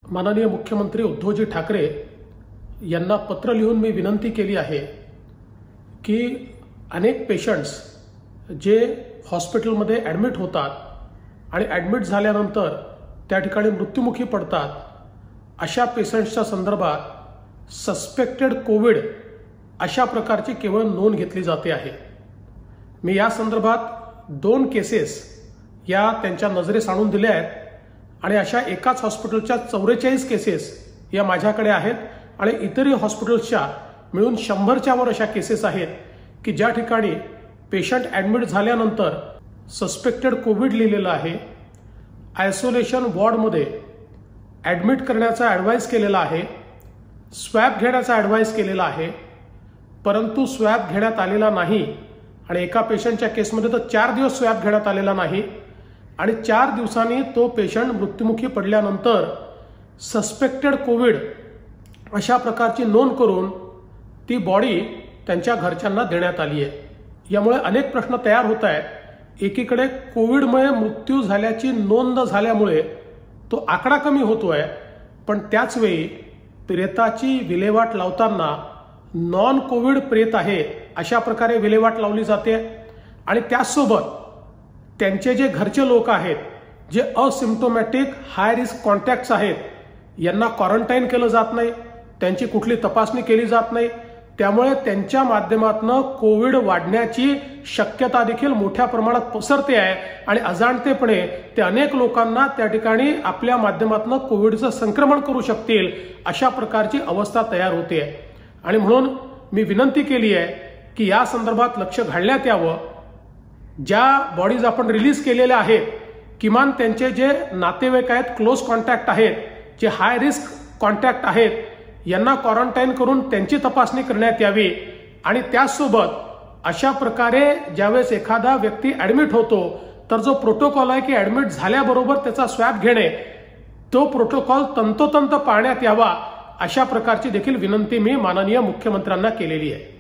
माननीय मुख्यमंत्री उद्धवजी ठाकरे यांना पत्र लिहून मी विनंती केली आहे की अनेक पेशंट्स जे हॉस्पिटलमध्ये ॲडमिट होतात आणि ॲडमिट झाल्यानंतर त्या ठिकाणी मृत्युमुखी पडतात, अशा पेशंट्सच्या संदर्भात सस्पेक्टेड कोविड अशा प्रकारची केवळ नोंद घेतली जाते आहे। मी या संदर्भात 2 केसेस या त्यांच्या नजरेस आणून दिल्या आहेत आणि अशा एकाच हॉस्पिटलच्या 44 केसेस या माझ्याकडे आहेत आणि इतरही हॉस्पिटल्सच्या मिळून 100च्या वर अशा केसेस आहेत की ज्या ठिकाणी पेशंट ॲडमिट झाल्यानंतर सस्पेक्टेड कोविड लिहिलेलं आहे, आयसोलेशन वॉर्डमध्ये ॲडमिट करण्याचा ॲडवाइस केलेला आहे, स्वॅब घेण्याचा ॲडवाइस केलेला आहे, परंतु स्वॅब घेण्यात आलेला नाही आणि एका पेशंटच्या केसमध्ये तर 4 दिवस स्वॅब घेण्यात आलेला नाही आणि 4 दिवसांनी तो पेशंट मृत्युमुखी पडल्यानंतर सस्पेक्टेड कोविड अशा प्रकारची नोंद करून ती बॉडी त्यांच्या घरच्यांना देण्यात आली आहे। यामुळे अनेक प्रश्न तयार होत आहेत। एकीकडे कोविडमुळे मृत्यू झाल्याची नोंद झाल्यामुळे तो आकडा कमी होतोय, पण त्याच वेळी प्रेताची विल्हेवाट लावताना नॉन कोविड प्रेत आहे अशा प्रकारे विल्हेवाट लावली जाते आणि त्याचसोबत त्यांचे जे घरचे लोक आहेत, जे असिम्प्टोमॅटिक हाय रिस्क कॉन्टॅक्ट्स आहेत, यांना क्वारंटाईन केलं जात नाही, त्यांची कुठली तपासणी केली जात नाही। त्यामुळे त्यांच्या माध्यमातून कोविड वाढण्याची शक्यता देखील मोठ्या प्रमाणात पसरते आहे आणि अजाणतेपणे ते अनेक लोकांना त्या ठिकाणी आपल्या माध्यमातून कोविडचं संक्रमण करू शकतील अशा प्रकारची अवस्था तयार होते आहे। आणि म्हणून मी विनंती केली आहे की या संदर्भात लक्ष घालण्यात यावं। ज्या बॉडीज आपण रिलीज केलेल्या आहेत, किमान त्यांचे जे नातेवाईक आहेत, क्लोज कॉन्टॅक्ट आहेत, जे हाय रिस्क कॉन्टॅक्ट आहेत, यांना क्वारंटाईन करून त्यांची तपासणी करण्यात यावी आणि त्याचसोबत अशा प्रकारे ज्यावेळेस एखादा व्यक्ती ॲडमिट होतो तर जो प्रोटोकॉल आहे की ॲडमिट झाल्याबरोबर त्याचा स्वॅब घेणे, तो प्रोटोकॉल तंतोतंत पाळण्यात यावा अशा प्रकारची देखील विनंती मी माननीय मुख्यमंत्र्यांना केलेली आहे।